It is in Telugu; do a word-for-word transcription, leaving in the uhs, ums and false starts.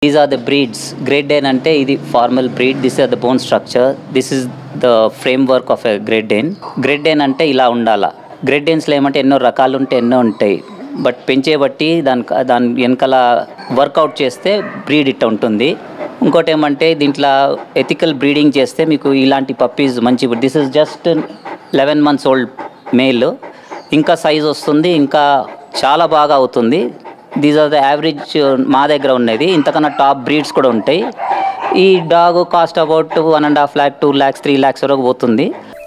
These are the breeds. Great Dane ante idi formal breed. This is the bone structure. This is the framework of a Great Dane. Great Dane ante ila undala. Great Danes lo emante enno rakalu unte enno untayi. But పెంచే బట్టి దాని దాని వెనకాల వర్కౌట్ చేస్తే బ్రీడ్ ఇట్ట ఉంటుంది. ఇంకోటి ఏమంటే దీంట్లో ఎథికల్ బ్రీడింగ్ చేస్తే మీకు ఇలాంటి పప్పీస్ మంచి. This is just eleven months old male. ఇంకా సైజ్ వస్తుంది, ఇంకా చాలా బాగా అవుతుంది. దీస్ ఆర్ ద యావరేజ్ మా దగ్గర ఉన్నది. ఇంతకన్నా టాప్ బ్రీడ్స్ కూడా ఉంటాయి. ఈ dog cost about one and half lakh two lakhs three lakhs వరకు పోతుంది.